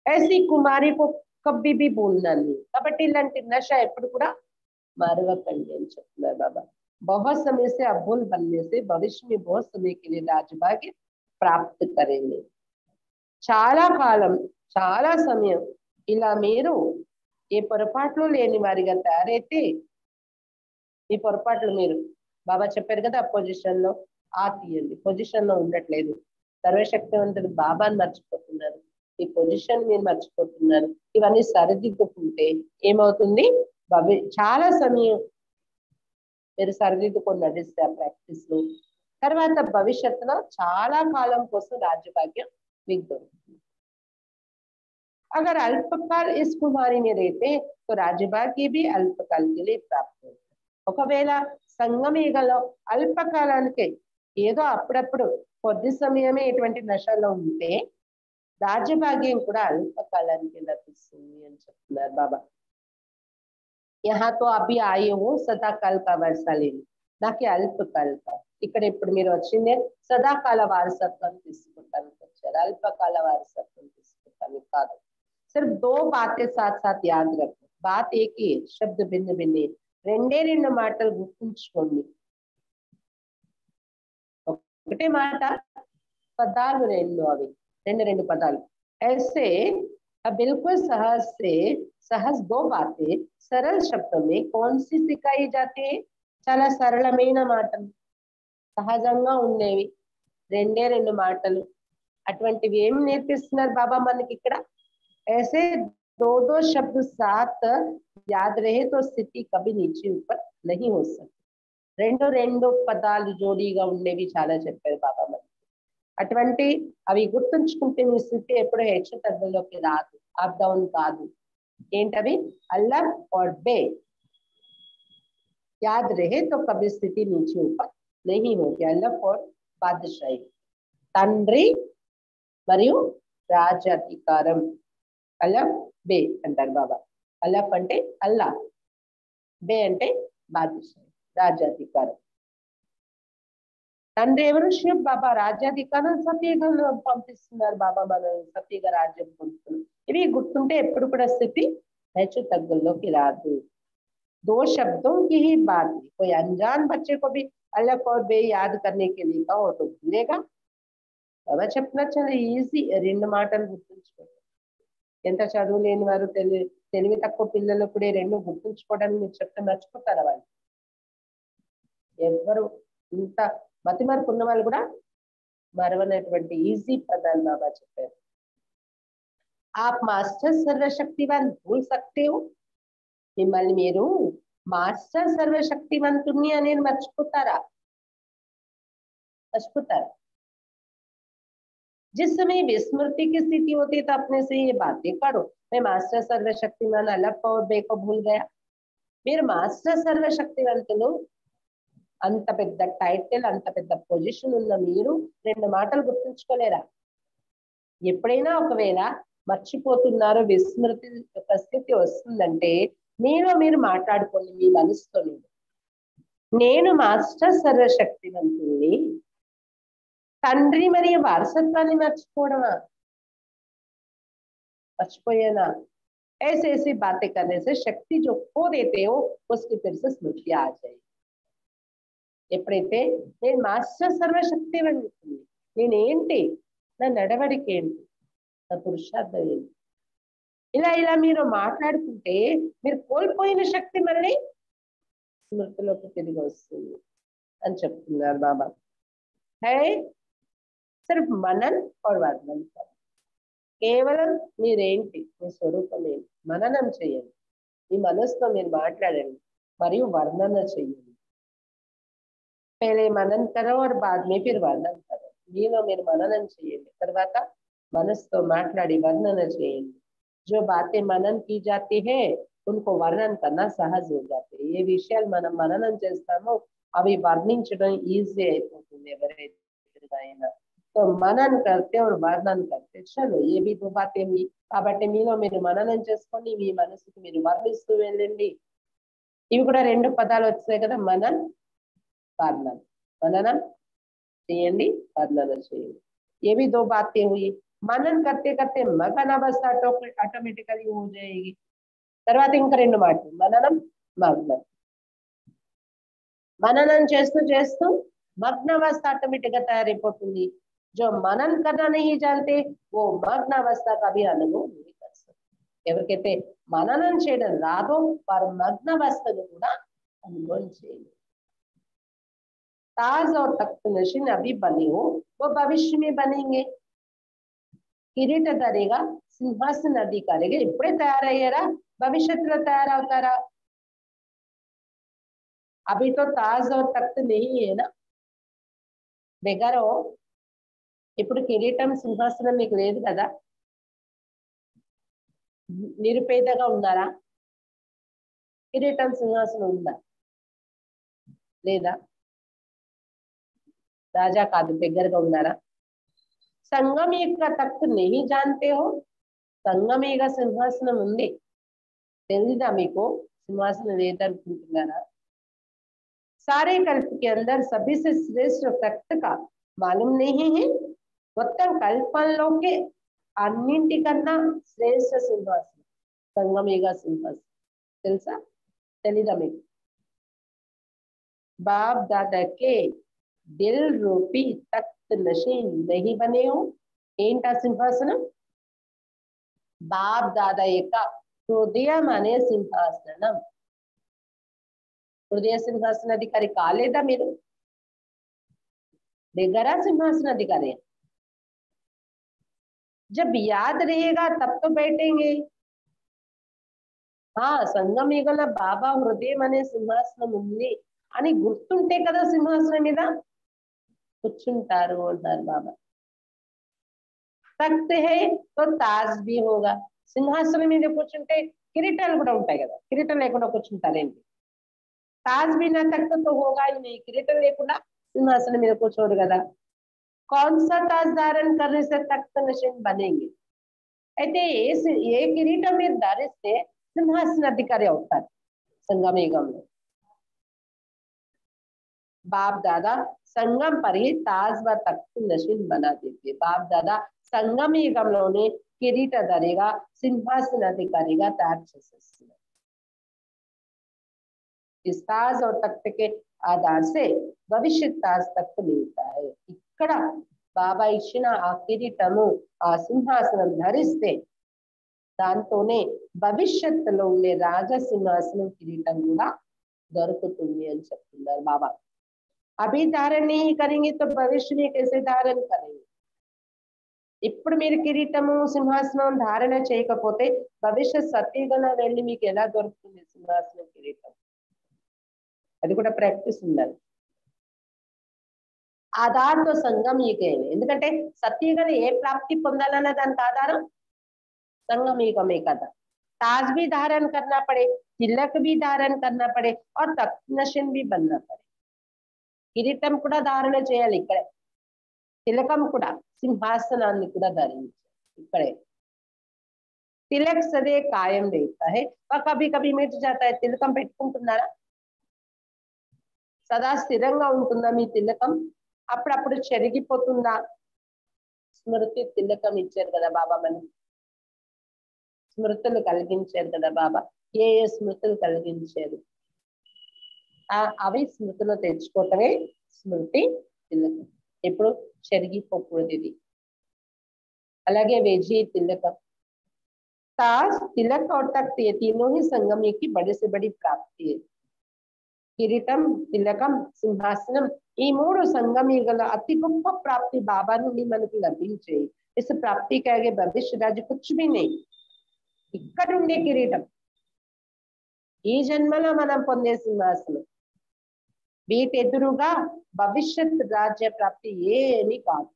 ऐसी कुमारी को कभी भी भूलना नहीं। కాబట్టి ఇలాంటి నశ ఎప్పుడు కూడా మరవకండి అని చెప్తున్నారు బాబా। बहुत समय से अभूल बनने से भविष्य में बहुत समय के लिए राजभाग्य प्राप्त करेंगे। చాలా కాలం చాలా సమయం ఇలా మీరు ఏ పొరపాట్లు లేని వారిగా తయారైతే, ఈ పొరపాట్లు మీరు బాబా చెప్పారు కదా పొజిషన్ లో ఆ తీయండి, పొజిషన్ లో ఉండట్లేదు, సర్వశక్తివంతుడు బాబాని మర్చిపోతున్నారు, ఈ పొజిషన్ మీరు మర్చిపోతున్నారు, ఇవన్నీ సరిదిద్దుకుంటే ఏమవుతుంది, చాలా సమయం మీరు సరిదిద్దుకొని నడిస్తే ఆ ప్రాక్టీస్ లో తర్వాత భవిష్యత్తులో చాలా కాలం కోసం రాజ్యభాగ్యం మీకు దొరుకుతుంది। अगर अल्पकाल इस कुमारी में रहते तो राज्यभाग्य भी अल्पकाल के लिए प्राप्त होता। ఒకవేళ సంగమేగలో అల్పకాలానికి ఏదో అప్పుడప్పుడు కొద్ది సమయమే ఇటువంటి నశలో ఉంటే రాజ్యభాగ్యం కూడా అల్పకాలానికి లభిస్తుంది అని చెప్తున్నారు బాబా। यहाँ तो अभी आए हो सदाकाल का वारसा लेने, నాకి అల్పకాల ఇక్కడ ఇప్పుడు మీరు వచ్చిందే సదాకాల వారసత్వం తీసుకుంటానికి వచ్చారు, అల్పకాల వారసత్వం తీసుకుంటానికి కాదు। सिर्फ दो बातें साथ साथ याद रखो, बात एक ही है, शब्द भिन्न भिन्न, రెండే రెండు మాటలు గుర్తుంచుకోండి, ఒకటే మాట పదాలు రెండు, అవి రెండు రెండు పదాలు। ऐसे बिल्कुल सहज से सहज दो बातें सरल शब्दों में कौन सी सिखाई जाती है, చాలా సరళమైన మాటలు సహజంగా ఉండేవి రెండే రెండు మాటలు, అటువంటివి ఏం నేర్పిస్తున్నారు బాబా మనకి ఇక్కడ। ऐसे दो दो शब्द साथ याद रहे तो स्थिति कभी नीचे ऊपर नहीं हो सकती। రెండు రెండు పదాలు జోడీగా ఉండేవి చాలా చెప్పారు బాబా మనకి, అటువంటి అవి గుర్తుంచుకుంటే మీ స్థితి ఎప్పుడు హెచ్చు తగ్గులోకి రాదు, అప్ డౌన్ కాదు। ఏంటవి, అల్లాహ్ और बे याद रहे तो कभी स्थिति नीचे ऊपर नहीं होगी। అల్లాహ్ और బాద్షాహి తండ్రి మరియు రాజ్యాధికారం, అల్లాహ్ బే అంటారు బాబా। అల్లాహ్ అంటే అల్లాహ్, బే అంటే బాద్షాహి రాజ్యాధికారం। తండ్రి ఎవరు, శివ్ బాబా, రాజ్యాధికారం సత్యగా పంపిస్తున్నారు బాబా, మనం సత్యగా రాజ్యం పొందుతున్నాం। ఇవి గుర్తుంటే ఎప్పుడు కూడా స్థితి హెచ్చు తగ్గుల్లోకి రాదు। दो शब्दों की ही बात है, कोई अनजान बच्चे को भी अल्लाह और बे याद करने के लिए कहो तो भूलेगा। బాబా చెప్పిన చాలా ఈజీ, రెండు మాటలు గుర్తుంచుకోండి। ఎంత చదువు లేని వారు తెలివి తక్కువ పిల్లలు కూడా రెండు గుర్తుంచుకోవడానికి మీరు చెప్తే మర్చిపోతారు వాళ్ళు, ఎవరు ఇంత మతిమరుపు ఉన్న వాళ్ళు కూడా మరవనటువంటి ఈజీ పదాలు బాబా చెప్పారు। आप मास्टर सर्वशक्तिवान भूल सकते हो, మిమ్మల్ని మీరు మాస్టర్ సర్వశక్తివంతుని అనేది మర్చిపోతారా, మర్చిపోతారు। जिस समय विस्मृति की स्थिति होती है तो अपने से ये बातें करो, मैं मास्टर सर्वशक्तिमान अल्लाह और बे को भूल गया। మీరు మాస్టర్ సర్వశక్తివంతులు, అంత పెద్ద టైటిల్ అంత పెద్ద పొజిషన్ ఉన్న మీరు రెండు మాటలు గుర్తుంచుకోలేరా? ఎప్పుడైనా ఒకవేళ మర్చిపోతున్నారు, విస్మృతి పరిస్థితి వస్తుందంటే మీరు మాట్లాడుకోండి మీ మనసుతో, నేను మాస్టర్ సర్వశక్తివంతుని, తండ్రి మరియు వారసత్వాన్ని మర్చిపోవడమా, మర్చిపోయానా? ऐसे ऐसी बातें करने से शक्ति जो खो देते हो उसकी फिर से स्मृति आ जाएगी। ఎప్పుడైతే నేను మాస్టర్ సర్వశక్తివంతుని, నేనేంటి, నా నడవడిక ఏంటి, నా పురుషార్థం ఏంటి, ఇలా ఇలా మీరు మాట్లాడుకుంటే మీరు కోల్పోయిన శక్తి మళ్ళీ స్మృతిలోకి తిరిగి వస్తుంది అని చెప్తున్నారు బాబా। హై సిర్ఫ్ మనన్ और వర్ణన్, కేవలం మీరేంటి, మీ స్వరూపం ఏంటి మననం చేయండి, మీ మనసుతో మీరు మాట్లాడండి మరియు వర్ణన చేయండి। पहले मनन करो और बाद में फिर वर्णन करो, మీలో మీరు మననం చేయండి, తర్వాత మనసుతో మాట్లాడి వర్ణన చేయండి। जो बातें मनन की जाती है उनको वर्णन करना सहज हो जाते हैं। ये విషయాలు మనం మననం చేస్తామో అవి వర్ణించడం ఈజీ అయిపోతుంది ఎవరైనా। तो मनन करते और वर्णन करते, चलो ये भी दो बातें हुई। కాబట్టి మీలో మీరు మననం చేసుకోండి, మీ మనసుకు మీరు వర్ణిస్తూ వెళ్ళండి। ఇవి కూడా రెండు పదాలు వచ్చాయి కదా, మనన్ వర్ణన, మననం చేయండి వర్ణన చేయండి। ये भी दो बातें हुई, మననం करते करते మగన అవస్థ ఆటోమేటికల్లీ हो जाएगी తర్వాత ఇంకా రెండు మాటలు మననం మగ్నం మననం చేస్తూ చేస్తూ मग्न अवस्था ऑटोमेटिक तैयारी जो मनन करना नहीं जानते वो मग्न अवस्था का भी अनुभव नहीं कर सकते ఎవరికైతే మననం చేయడం రాదో వారు మగ్న అవస్థను కూడా అనుభవం చేయలేరు ताज और तख्त नशीन अभी बने हो वो भविष्य में बनेंगे కిరీట ధరిగా సింహాసన అధికారిగా ఇప్పుడే తయారయ్యారా భవిష్యత్తులో తయారవుతారా अभी तो ताज और तख्त नहीं है ना बेगारो ఇప్పుడు కిరీటం సింహాసనం మీకు లేదు కదా నిరుపేదగా ఉన్నారా కిరీటం సింహాసనం ఉందా లేదా రాజా కాదు దగ్గరగా ఉన్నారా సంగమేగ తఖ్త్ नहीं जानते हो సంగమేగ సింహాసనం ఉంది తెలియదా మీకు సింహాసనం లేదనుకుంటున్నారా सारे कल्प के अंदर सभी से श्रेष्ठ तख्त का मालूम नहीं है మొత్తం కల్పంలోకి అన్నింటికన్నా శ్రేష్ఠ సింహాసనం సంగమేగ సింహాసనం తెలుసా తెలీదా మీకు बाप दादा के दिल रूपी तख्त नशीन नहीं बने हो ఏంటా సింహాసనం బాప్ దాదా యొక్క హృదయం అనే సింహాసనం हृदय सिंहासन अधिकारी कालेदा मेरे बेगरा सिंहासन अधिकारी जब याद रहेगा तब तो बैठेंगे हाँ संगम युगल बाबा हृदय मने सिंहासन ఉంది అని గుర్తుంటే కదా సింహాసనం మీద కూర్చుంటారు అంటారు బాబా तख्त है तो ताज भी होगा సింహాసనం మీద కూర్చుంటే కిరీటాలు కూడా ఉంటాయి కదా కిరీటం లేకుండా కూర్చుంటారేంటి ताज भी ना तख्त तो होगा ही नहीं किरीटम लेकुंडा सिंहासन में కూర్చోరు కదా कौन सा ताज धारण करने से तख्त नशीन बनेंगे అయితే ఏ కిరీటం మీద ధరిస్తే సింహాసన అధికారి అవుతారు సంగమయుగంలో बाप दादा संगम पर ही ताज व तख्त नशीन बना देते बाप दादा संगम युगంలోనే కిరీట ధరిగా సింహాసన అధికారిగా తయారు చేసేస్తున్నారు इस ताज और तख्त के आधार से भविष्य ताज तख्त मिलता है ఇక్కడ బాబా ఇచ్చిన ఆ కిరీటము ఆ సింహాసనం ధరిస్తే దాంతోనే భవిష్యత్తులో ఉండే రాజ సింహాసనం కిరీటం కూడా దొరుకుతుంది అని చెప్తున్నారు బాబా అభి ధారణ नहीं करेंगे तो भविष्य में कैसे धारण करेंगे ఇప్పుడు మీరు కిరీటము సింహాసనం ధారణ చేయకపోతే భవిష్య సత్యగణ వెళ్ళి మీకు ఎలా దొరుకుతుంది సింహాసనం కిరీటం అది కూడా ప్రాక్టీస్ ఉండాలి ఆధార్తో సంగం యుగమే ఎందుకంటే సత్యగణ ఏ ప్రాప్తి పొందాలన్న దానికి ఆధారం संगम युग में కదా ताज भी धारण करना पड़े तिलक भी धारण करना पड़े और तख्त नशीन भी बनना पड़े కిరీటం కూడా ధారణ చేయాలి ఇక్కడే తిలకం కూడా సింహాసనాన్ని కూడా ధరించాలి ఇక్కడే तिलक सदैव कायम रहता है और कभी कभी मिट जाता है तिलकం పెట్టుకుంటున్నారా సదా స్థిరంగా ఉంటుందా మీ తిలకం అప్పుడప్పుడు చెరిగిపోతుందా స్మృతి తిలకం ఇచ్చారు కదా బాబా మనకి స్మృతులు కలిగించారు కదా బాబా ఏ స్మృతులు కలిగించారు అవి స్మృతిలో తెచ్చుకోవటమే స్మృతి తిలకం ఎప్పుడు చెరిగిపోకూడదు ఇది అలాగే वेजी तिलकम ताज तिलक और तख्त ये तीनों ही संगम की बड़ी से बड़ी प्राप्ति है కిరీటం తిలకం సింహాసనం ఈ మూడు సంగమయుగల అతి గొప్ప ప్రాప్తి బాబా నుండి మనకు లభించే इस प्राप्ति के आगे भविष्य राज्य कुछ भी नहीं ఇక్కడ ఉండే కిరీటం ఈ జన్మలో మనం పొందే సింహాసనం వీటి ఎదురుగా భవిష్యత్ రాజ్య ప్రాప్తి ఏమీ కాదు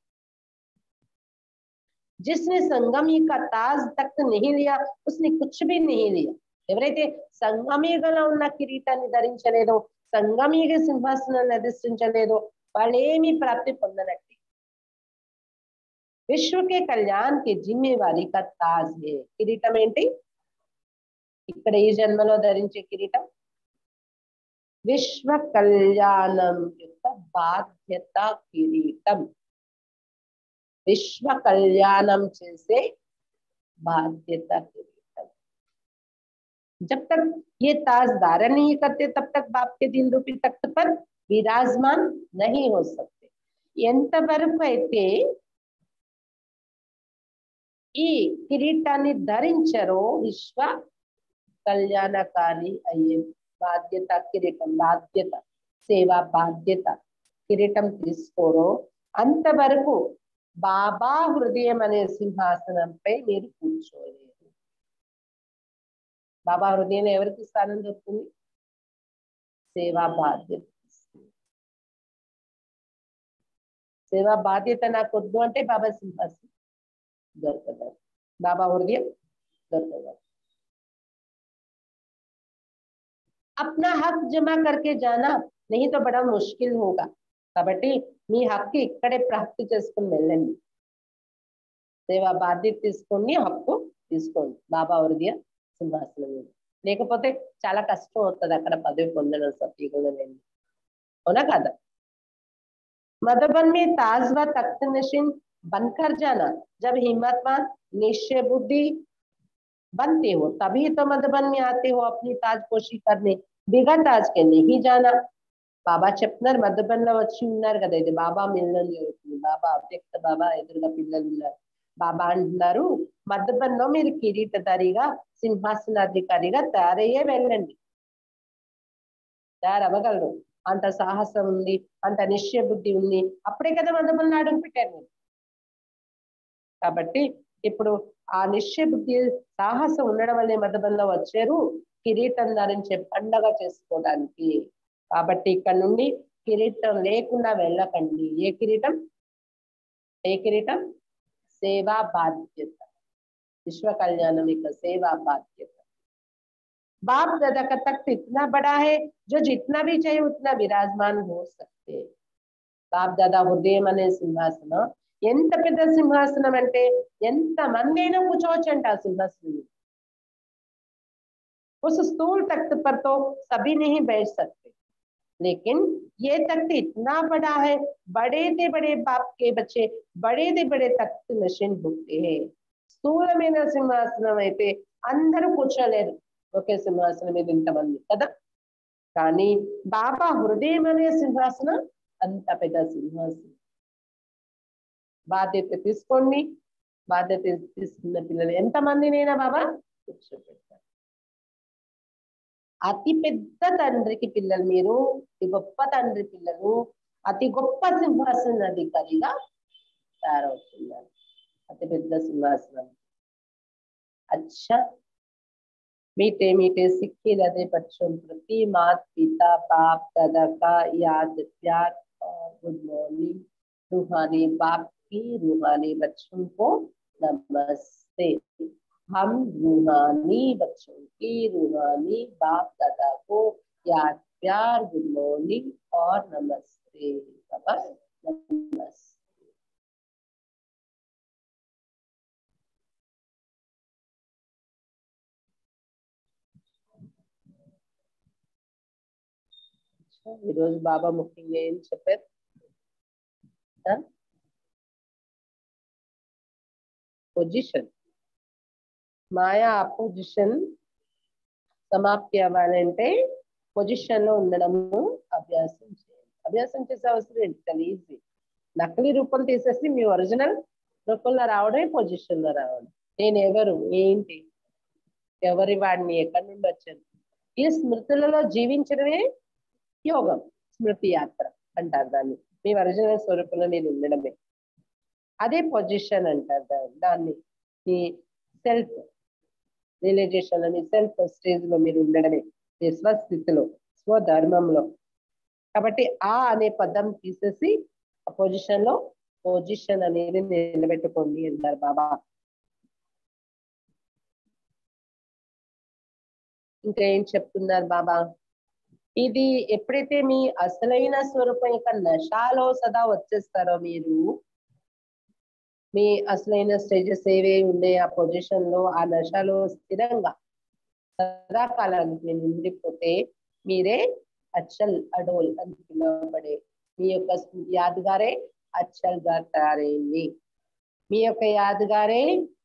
जिसने संगमी का ताज तख्त नहीं लिया उसने कुछ भी नहीं लिया ఎవరైతే సంగమయుగంలో ఉన్న కిరీటాన్ని ధరించలేదో సంగమయుగ సింహాసనాన్ని అధిష్ఠించలేదో వాళ్ళేమీ ప్రాప్తి పొందనట్టు విశ్వ కే కళ్యాణ్ కి జిమ్మేవారీ కా తాజ్ హే కిరీటం ఏంటి ఇక్కడ ఈ జన్మలో ధరించే కిరీటం విశ్వ కళ్యాణం యొక్క బాధ్యత కిరీటం విశ్వ కళ్యాణం చేసే बाध्यता किरीटम। जब तक ये ताज धारण नहीं करते तब तक बाप के दिन रूपी तख्त पर विराजमान नहीं हो सकते। ఎంత వరకు అయితే ఈ కిరీటాన్ని ధరించరో విశ్వ కళ్యాణకారి అయ్యే బాధ్యత కిరీటం, బాధ్యత సేవా బాధ్యత కిరీటం తీసుకోరో అంతవరకు బాబా హృదయం అనే సింహాసనంపై మీరు కూర్చోలేరు। బాబా హృదయం ఎవరికి స్థానం దొరుకుతుంది? సేవా బాధ్యత। సేవా బాధ్యత నాకు వద్దు అంటే బాబా సింహాసనం దొరకదు, బాబా హృదయం దొరకదు। अपना हक जमा करके जाना नहीं तो बड़ा मुश्किल होगा। కాబట్టి మీ హక్కు ఇక్కడే ప్రాప్తి చేసుకుని వెళ్ళండి। సేవా బాధ్యత తీసుకోండి, హక్కు తీసుకోండి బాబా హృదయ సింహాసనం మీద। లేకపోతే చాలా కష్టం అవుతుంది అక్కడ పదవి పొందడం, సత్యుగంలో వెళ్ళి, అవునా కదా? मधुबन में ताज व तख्त नशीन बनकर जाना। जब हिम्मतवान निश्चय बुद्धि बनते हो तभी तो मधुबन में आते हो अपनी ताजपोशी करने, बिगड़ ताज के नहीं जाना। బాబా చెప్తున్నారు మధుబన్లో వచ్చి ఉన్నారు కదా, ఇది బాబా మిల్లం జరుగుతుంది, బాబా అవ్యక్త బాబా ఎదురుగా పిల్లలు ఉన్నారు। బాబా అంటున్నారు మధుబన్లో మీరు కిరీటధారిగా సింహాసనాధికారిగా తయారయ్యే వెళ్ళండి, తయారవ్వగలరు। అంత సాహసం ఉంది, అంత నిశ్చయ బుద్ధి ఉంది, అప్పుడే కదా మధుబన్లో అడుగు పెట్టారు మీరు। కాబట్టి ఇప్పుడు ఆ నిశ్చయ బుద్ధి సాహసం ఉండడం వల్లే మధుబన్లో వచ్చారు కిరీటం ధరించే పండగ చేసుకోవడానికి। కాబట్టి ఇక్కడ నుండి కిరీటం లేకుండా వెళ్ళకండి। ఏ కిరీటం? ఏ కిరీటం? సేవా బాధ్యత, విశ్వ కళ్యాణం యొక్క సేవా బాధ్యత। बाप दादा का तख्त इतना बड़ा है जो जितना भी चाहिए उतना विराजमान हो सकते। బాప్ దాదా హృదయం అనే సింహాసనం ఎంత పెద్ద సింహాసనం అంటే ఎంత మంది అయినా కూర్చోవచ్చు అంట ఆ సింహాసనం। उस स्थूल तख्त पर तो सभी नहीं बैठ सकते, लेकिन ये तख्त इतना बड़ा है, बड़े से बड़े बाप के बच्चे बड़े से बड़े तख्त नशीन होते हैं। స్థూలమైన సింహాసనం అయితే అందరూ కూర్చోలేరు ఒకే సింహాసనం మీద ఇంతమంది కదా, కానీ బాబా హృదయం అనే సింహాసనం అంత పెద్ద సింహాసనం। బాధ్యత తీసుకోండి, బాధ్యత తీసుకున్న పిల్లలు ఎంతమందినైనా బాబా కూర్చోబెడతారు। అతి పెద్ద తండ్రికి పిల్లలు మీరు, అతి గొప్ప తండ్రి పిల్లలు, అతి గొప్ప సింహాసన అధికారిగా తయారవుతున్నారు, అతి పెద్ద సింహాసనం। अच्छा, मीठे मीठे सिक्के लदे बच्चों प्रति माता पिता बाप दादा का याद प्यार और गुड मॉर्निंग। रूहानी बाप की रूहानी बच्चों को नमस्ते। हम रूहानी बच्चों की रूहानी बाप दादा को याद प्यार गुड मॉर्निंग और नमस्ते। बाबा नमस्ते। ఈరోజు బాబా ముఖ్యంగా ఏం చెప్పారు? పొజిషన్, మాయా అపోజిషన్ సమాప్తి అవ్వాలంటే పొజిషన్ లో ఉండడము అభ్యాసం చేయాలి। అభ్యాసం చేసే అవసరం ఏంటి? చాలా ఈజీ, నకిలీ రూపం తీసేసి మీ ఒరిజినల్ రూపంలో రావడమే పొజిషన్ లో రావడం। నేను ఎవరు, ఏంటి, ఎవరి వాడిని, ఎక్కడి నుండి వచ్చాను, ఈ స్మృతులలో జీవించడమే యోగం, స్మృతి యాత్ర అంటారు దాన్ని। మీ ఒరిజినల్ స్వరూపంలో మీరు ఉండడమే, అదే పొజిషన్ అంటారు దాన్ని। మీ సెల్ఫ్ రియలైజేషన్ లో, మీ సెల్ఫ్ స్టేజ్ లో మీరు ఉండడమే, మీ స్వస్థితిలో, స్వధర్మంలో। కాబట్టి ఆ అనే పదం తీసేసి ఆ పొజిషన్ లో పొజిషన్ అనేది నిలబెట్టుకోండి అంటారు బాబా। ఇంకా ఏం చెప్తున్నారు బాబా? ఇది ఎప్పుడైతే మీ అసలైన స్వరూపం యొక్క నశాలో సదా వచ్చేస్తారో, మీరు మీ అసలైన స్టేజెస్ ఏవే ఉండే ఆ పొజిషన్ లో, ఆ నశాలో స్థిరంగా సదాకాలానికి నిండిపోతే మీరే అచ్చల్ అడోల్ అని పిలువబడే మీ యొక్క యాదగారే అచ్చల్ గా తయారైంది। మీ యొక్క యాదగారే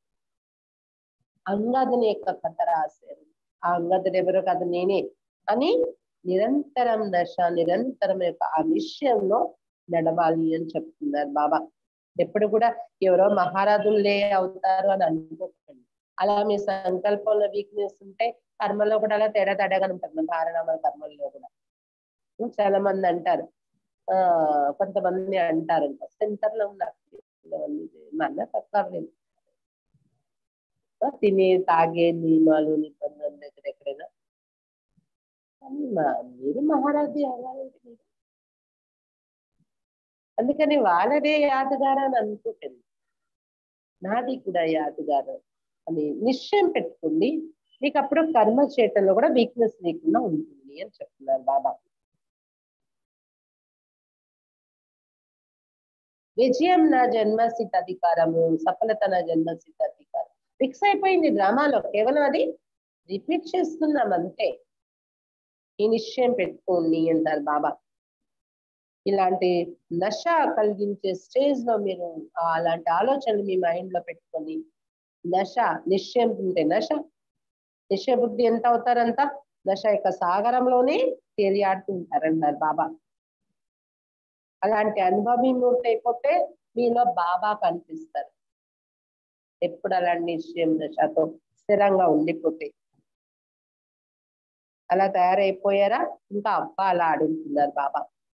అంగదుని యొక్క కథ రాశారు. ఆ అంగదుడు ఎవరో కాదు, నేనే అని నిరంతరం దశ నిరంతరం యొక్క ఆ విషయంలో నడవాలి అని చెప్తున్నారు బాబా. ఎప్పుడు కూడా ఎవరో మహారాజులే అవుతారు అని అనుకోకండి. అలా మీ సంకల్పంలో వీక్నెస్ ఉంటే కర్మలో కూడా అలా తేడా తేడాగా ఉంటుంది. మన ధారణాల కర్మల్లో కూడా చాలా మంది అంటారు, కొంతమంది అంటారు సెంటర్ లో ఉన్నారు మన తక్కువ తినే తాగే నియమాలు నిబంధనలు దగ్గర ఎక్కడైనా మీరు మహారాజు అవ్వాలంటే మీరు అందుకని వాళ్ళదే యాదగార అని అనుకోకండి, నాది కూడా యాదగార అని నిశ్చయం పెట్టుకోండి. మీకు అప్పుడు కర్మ చేయటంలో కూడా వీక్నెస్ లేకుండా ఉంటుంది అని చెప్తున్నారు బాబా. విజయం నా జన్మసిద్ధ అధికారము, సఫలత నా జన్మసిద్ధ అధికారం. ఫిక్స్ అయిపోయింది డ్రామాలో, కేవలం అది రిపీట్ చేస్తున్నాం అంతే. ఈ నిశ్చయం పెట్టుకోండి అంటారు బాబా. ఇలాంటి నశ కలిగించే స్టేజ్ లో మీరు అలాంటి ఆలోచనలు మీ మైండ్ లో పెట్టుకొని నశ నిశ్చయం ఉంటే నిశ్చయ బుద్ధి ఎంత అవుతారంత నశ యొక్క సాగరంలోనే తేలియాడుతుంటారన్నారు బాబా. అలాంటి అనుభవమూర్తి అయిపోతే మీలో బాబా కనిపిస్తారు. ఎప్పుడు అలాంటి నిశ్చయం దశతో స్థిరంగా ఉండిపోతే అలా తయారైపోయారా, ఇంకా అబ్బా అలా అడుగుతున్నారు బాబా.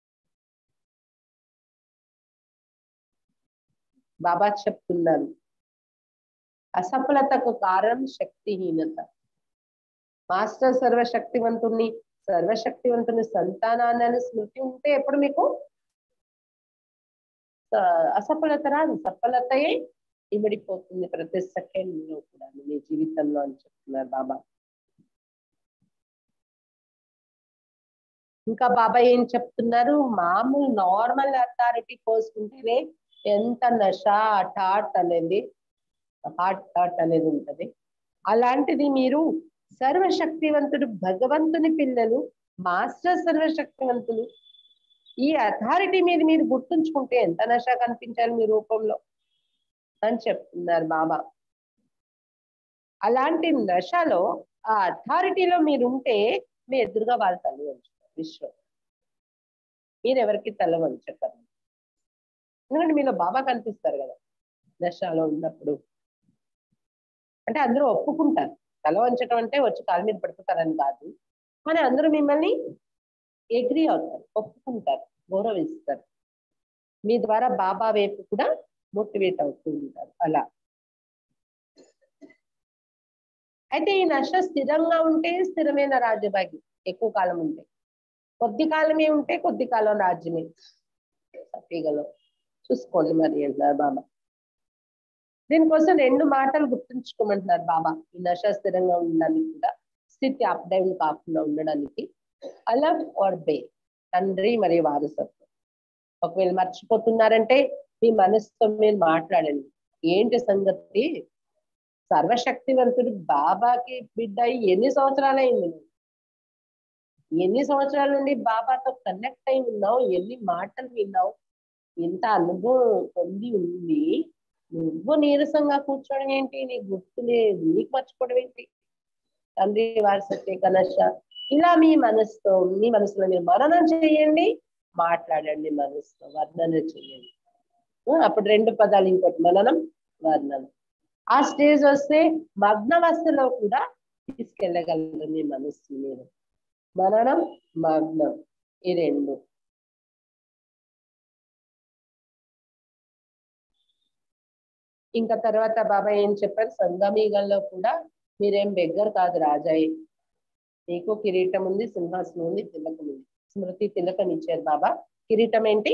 బాబా చెప్తున్నారు, అసఫలతకు కారణం శక్తిహీనత. మాస్టర్ సర్వశక్తివంతుని సంతానాన్ని స్మృతి ఉంటే ఎప్పుడు మీకు అసఫలత రాదు, సఫలతయే ఇమిడిపోతుంది ప్రతి సెకండ్ లో కూడా మీ జీవితంలో అని చెప్తున్నారు బాబా. ఇంకా బాబా ఏం చెప్తున్నారు, మామూలు నార్మల్ అథారిటీ కోసుకుంటేనే ఎంత నష హార్ట్ అనేది ఉంటది. అలాంటిది మీరు సర్వశక్తివంతుడు భగవంతుని పిల్లలు, మాస్టర్ సర్వశక్తివంతులు, ఈ అథారిటీ మీద మీరు గుర్తుంచుకుంటే ఎంత నష కనిపించాలి మీ రూపంలో అని చెప్తున్నారు బాబా. అలాంటి నషలో ఆ అథారిటీలో మీరుంటే మీ ఎదురుగా వాళ్ళు తల వంచుతారు. విశ్వం మీరు ఎవరికి తల వంచకరు, ఎందుకంటే మీలో బాబా కనిపిస్తారు కదా నషలో ఉన్నప్పుడు. అంటే అందరూ ఒప్పుకుంటారు, తల వంచడం అంటే వచ్చి కాలు మీద పడుకుంటారని కాదు, కానీ అందరూ మిమ్మల్ని ఎగ్రీ అవుతారు, ఒప్పుకుంటారు, గౌరవిస్తారు. మీ ద్వారా బాబా వైపు కూడా మోటివేట్ అవుతూ ఉంటారు. అలా అయితే ఈ నష స్థిరంగా ఉంటే స్థిరమైన రాజ్యభాగ్యం, ఎక్కువ కాలం ఉంటే. కొద్ది కాలమే ఉంటే కొద్ది కాలం రాజ్యమే సఫీగలో చూసుకోండి మరి అంటున్నారు బాబా. దీనికోసం 2 మాటలు గుర్తుంచుకోమంటున్నారు బాబా. ఈ నష స్థిరంగా ఉండడానికి కూడా, స్థితి అప్ డౌన్ కాకుండా ఉండడానికి అలఫ్ ఆర్ బే, తండ్రి మరియు వారసత్వం. ఒకవేళ మర్చిపోతున్నారంటే మీ మనసుతో మీరు మాట్లాడండి, ఏంటి సంగతి, సర్వశక్తివంతుడు బాబాకి బిడ్డ ఎన్ని సంవత్సరాలైంది, ఎన్ని సంవత్సరాల నుండి బాబాతో కనెక్ట్ అయి ఉన్నావు, ఎన్ని మాటలు విన్నావు, ఎంత అనుభవం పొంది ఉంది, నువ్వు నీరసంగా కూర్చోవడం ఏంటి, నీకు గుర్తు లేదు, నీకు మర్చిపోవడం ఏంటి, తండ్రి వారసత్వ కనష. ఇలా మీ మనసులో మీరు మననం చేయండి, మాట్లాడండి, మనసులో వర్ణన చేయండి. అప్పుడు 2 పదాలు, ఇంకోటి మననం వర్ణన. ఆ స్టేజ్ వస్తే మగ్నవస్థలో కూడా తీసుకెళ్ళగలరు మీ మనస్సు. మీరు మననం మగ్నం ఈ 2. ఇంకా తర్వాత బాబా ఏం చెప్పారు, సంగమీగంలో కూడా మీరేం బెగ్గర్ కాదు రాజాయి, మీకు కిరీటం ఉంది, సింహాసనం ఉంది, తిలకం ఉంది. స్మృతి తిలకం ఇచ్చారు బాబా. కిరీటం ఏంటి,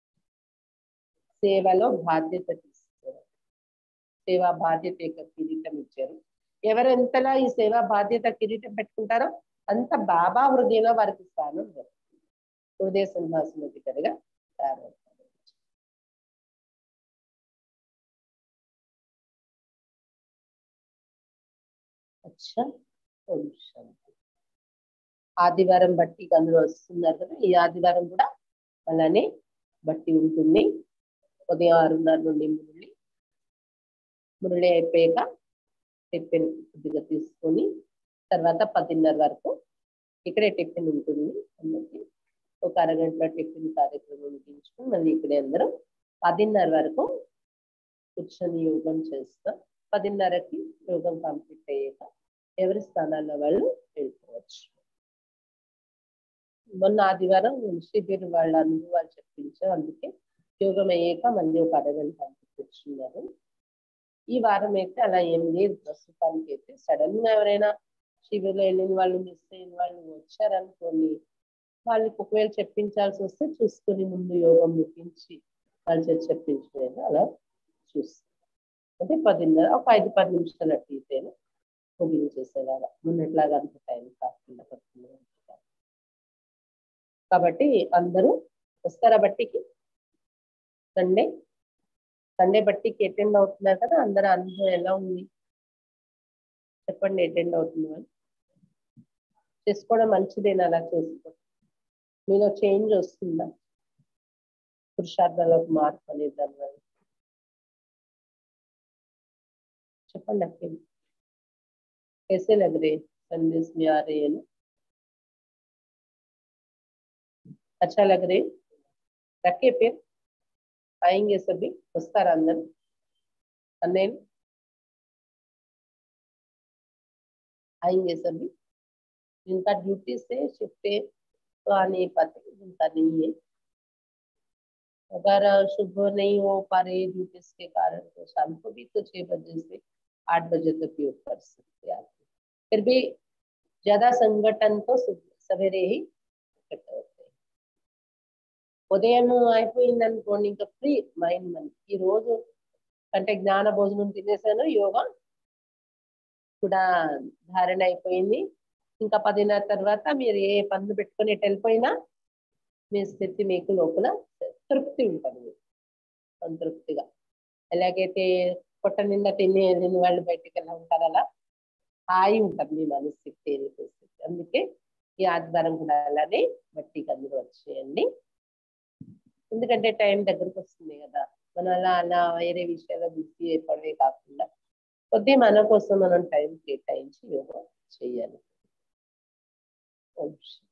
సేవలో బాధ్యత తీసుకోవడం, సేవా బాధ్యత యొక్క కిరీటం ఇచ్చారు. ఎవరు ఎంతలా ఈ సేవా బాధ్యత కిరీటం పెట్టుకుంటారో అంత బాబా హృదయంలో వారికి స్థానం దొరుకుతుంది, హృదయ సింహాసనం దగ్గరగా తయారవుతారు. అచ్చా, ఆదివారం బట్టి అందరూ వస్తున్నారు కదా, ఈ ఆదివారం కూడా అలానే బట్టి ఉంటుంది. ఉదయం 6:30 నుండి మురళి అయిపోయాక టిఫిన్ కొద్దిగా తీసుకొని తర్వాత 10:30 వరకు ఇక్కడే టిఫిన్ ఉంటుంది. అందరికి ఒక అరగంటలో టిఫిన్ కార్యక్రమం ముగించుకొని మళ్ళీ ఇక్కడే అందరూ 10:30 వరకు కూర్చొని యోగం చేస్తాం. 10:30కి యోగం కంప్లీట్ అయ్యాక ఎవరి స్థానాల్లో వాళ్ళు వెళ్ళిపోవచ్చు. మొన్న ఆదివారం శిబిర్ వాళ్ళ అనుభవాలు చెప్పించాం. అందుకే యోగం అయ్యాక మళ్ళీ ఒక అరగంట కూర్చున్నారు. ఈ వారం అయితే అలా ఏం లేదు. ప్రస్తుతానికి అయితే సడన్ గా ఎవరైనా శిబిర్లో వెళ్ళిన వాళ్ళు మిస్ అయిన వాళ్ళు వచ్చారనుకోండి, వాళ్ళకి ఒకవేళ చెప్పించాల్సి వస్తే చూసుకొని ముందు యోగం ముగించి వాళ్ళు చెప్పించలేదు అలా చూస్తాం. అంటే 10:30 ఒక 5-10 నిమిషాలు అటు ఇటైనా ముగించేసేలాగా మొన్నట్లాగా అంత టైం కాకుండా కాబట్టి అందరూ వస్తారా బట్టికి? సండే బట్టికి అటెండ్ అవుతున్నారు కదా, అందరూ అనుభవం ఎలా ఉంది చెప్పండి. అటెండ్ అవుతుంది అని చేసుకోవడం మంచిదేనా? అలా చేసుకో, మీలో చేంజ్ వస్తుందా? పురుషార్థాలకు మార్పు అనేది దానివల్ల చెప్పండి. అక్కడ कैसे लग रहे संदेश में आ रहे हैं ना? अच्छा लग रहे? रखे फिर आएंगे सभी, वस्तारा अंदर अनेल आएंगे सभी। जिनका ड्यूटी से शिफ्ट तो आ नहीं पाते, जिनका नहीं है, अगर सुबह नहीं हो पा रहे ड्यूटी के कारण तो शाम को भी तो 6 बजे से 8 बजे तक योग कर सकते हैं। फिर भी ज्यादा संगठन तो सवेरे ही इकट्ठा होते हैं। ఉదయం అయిపోయింది అనుకోండి, ఇంకా ఫ్రీ మైండ్ మనకి. ఈ రోజు అంటే జ్ఞాన భోజనం తినేసాను, యోగా కూడా ధారణ అయిపోయింది. ఇంకా 10:30 తర్వాత మీరు ఏ పనులు పెట్టుకొని ఎటు వెళ్ళిపోయినా మీ స్థితి మీకు లోపల తృప్తి ఉంటుంది, సంతృప్తిగా. ఎలాగైతే పొట్ట నిండా తిని వాళ్ళు బయటికి ఎలా ఉంటారు అలా హాయి ఉంటుంది మీ మనస్థితి, తేలిక స్థితి. అందుకే ఈ ఆదివారం కూడా అలానే బట్టికి అందరూ వచ్చేయండి. ఎందుకంటే టైం దగ్గరకు వస్తుంది కదా, మనం అలా వేరే విషయాల్లో బిజీ అయిపోవడమే కాకుండా కొద్దిగా మన కోసం మనం టైం కేటాయించి యోగా చేయాలి.